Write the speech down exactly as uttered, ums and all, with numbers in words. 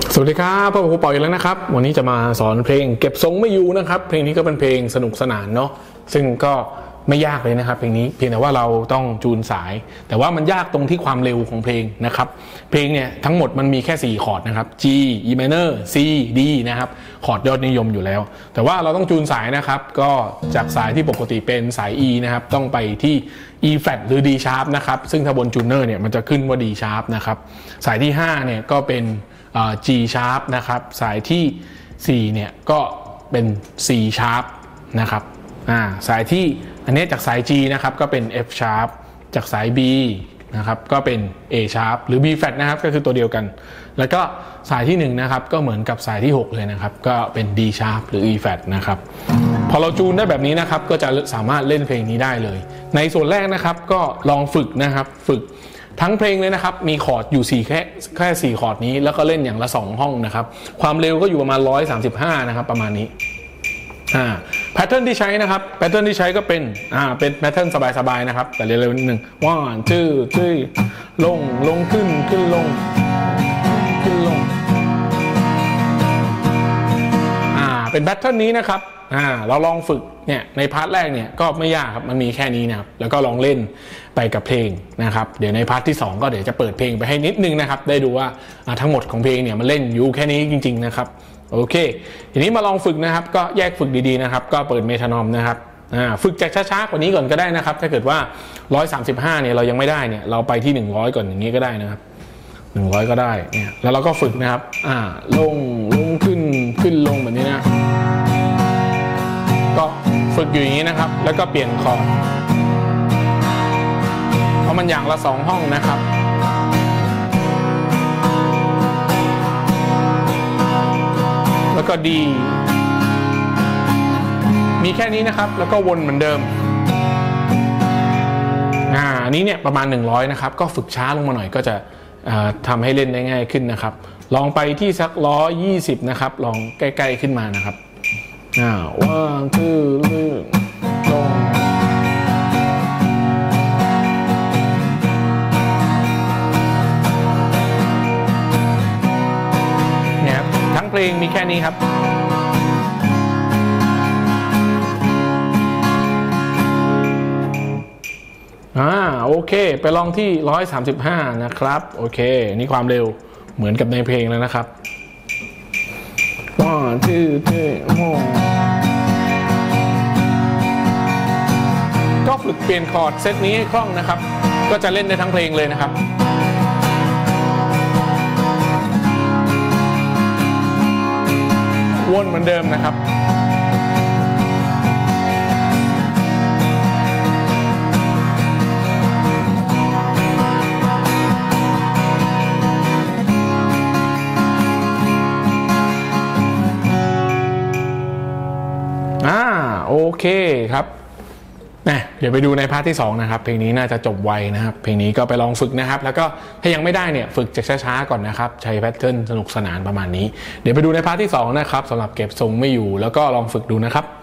สวัสดีครับพ่อครูปอยแล้วนะครับวันนี้จะมาสอนเพลงเก็บทรงไม่อยู่นะครับเพลงนี้ก็เป็นเพลงสนุกสนานเนาะซึ่งก็ไม่ยากเลยนะครับเพลงนี้เพียงแต่ว่าเราต้องจูนสายแต่ว่ามันยากตรงที่ความเร็วของเพลงนะครับเพลงเนี่ยทั้งหมดมันมีแค่สี่คอร์ดนะครับ G E minor C D นะครับคอร์ดยอดนิยมอยู่แล้วแต่ว่าเราต้องจูนสายนะครับก็จากสายที่ปกติเป็นสาย E นะครับต้องไปที่ E flat หรือ D sharp นะครับซึ่งถ้าบนจูนเนอร์เนี่ยมันจะขึ้นว่า D sharp นะครับสายที่ห้าเนี่ยก็เป็นG sharp นะครับสายที่สี่เนี่ยก็เป็น C sharp นะครับอ่าสายที่อันนี้จากสาย G นะครับก็เป็น F sharp จากสาย B นะครับก็เป็น A sharp หรือ B flat นะครับก็คือตัวเดียวกันแล้วก็สายที่หนึ่งนะครับก็เหมือนกับสายที่หกเลยนะครับก็เป็น D sharp หรือ E flat นะครับพอเราจูนได้แบบนี้นะครับก็จะสามารถเล่นเพลงนี้ได้เลยในส่วนแรกนะครับก็ลองฝึกนะครับฝึกทั้งเพลงเลยนะครับมีคอร์ดอยู่สี่แค่แค่สี่คอร์ดนี้แล้วก็เล่นอย่างละสองห้องนะครับความเร็วก็อยู่ประมาณหนึ่งร้อยสามสิบห้านะครับประมาณนี้อ่าแพทเทิร์นที่ใช้นะครับแพทเทิร์นที่ใช้ก็เป็นอ่าเป็นแพทเทิร์นสบายๆนะครับแต่เร็วๆนิดนึงว่านชื่อชื่อลงลงขึ้นขึ้นลงขึ้นลงอ่าเป็นแพทเทิร์นนี้นะครับอ่าเราลองฝึกเนี่ยในพาร์ทแรกเนี่ยก็ไม่ยากครับมันมีแค่นี้นะครับแล้วก็ลองเล่นไปกับเพลงนะครับเดี๋ยวในพาร์ทที่สองก็เดี๋ยวจะเปิดเพลงไปให้นิดนึงนะครับได้ดูว่าทั้งหมดของเพลงเนี่ยมันเล่นอยู่แค่นี้จริงๆนะครับโอเคทีนี้มาลองฝึกนะครับก็แยกฝึกดีๆนะครับก็เปิดเมทานอมนะครับอ่าฝึกจากช้าๆกว่านี้ก่อนก็ได้นะครับถ้าเกิดว่าหนึ่งร้อยสามสิบห้าเนี่ยเรายังไม่ได้เนี่ยเราไปที่หนึ่งร้อยก่อนอย่างนี้ก็ได้นะครับหนึ่งร้อยก็ได้เนี่ยแล้วเราก็ฝึกนะครับอ่าลงลงขึ้นขึ้นลงแบบนี้นะก็ฝึกอยู่อย่างนี้นะครับแล้วก็เปลี่ยนคอร์ดเพราะมันอย่างละสองห้องนะครับแล้วก็ดีมีแค่นี้นะครับแล้วก็วนเหมือนเดิมอ่าอันนี้เนี่ยประมาณหนึ่งร้อยนะครับก็ฝึกช้าลงมาหน่อยก็จะทำให้เล่นได้ง่ายขึ้นนะครับลองไปที่สักหนึ่งร้อยยี่สิบนะครับลองใกล้ๆขึ้นมานะครับอ่าว่างคือลื่นลงเนี่ยครับทั้งเพลงมีแค่นี้ครับอ่าโอเคไปลองที่หนึ่งร้อยสามสิบห้านะครับโอเคนี่ความเร็วเหมือนกับในเพลงแล้วนะครับone two three four ก็ฝึกเปลี่ยนคอร์ดเซตนี้ให้คล่องนะครับก็จะเล่นได้ทั้งเพลงเลยนะครับวนเหมือนเดิมนะครับอ่าโอเคครับนะเดี๋ยวไปดูในพาร์ทที่สองนะครับเพลงนี้น่าจะจบไวนะครับเพลงนี้ก็ไปลองฝึกนะครับแล้วก็ถ้ายังไม่ได้เนี่ยฝึกจากช้าๆก่อนนะครับใช้แพทเทิร์นสนุกสนานประมาณนี้เดี๋ยวไปดูในพาร์ทที่สองนะครับสำหรับเก็บทรงไม่อยู่แล้วก็ลองฝึกดูนะครับ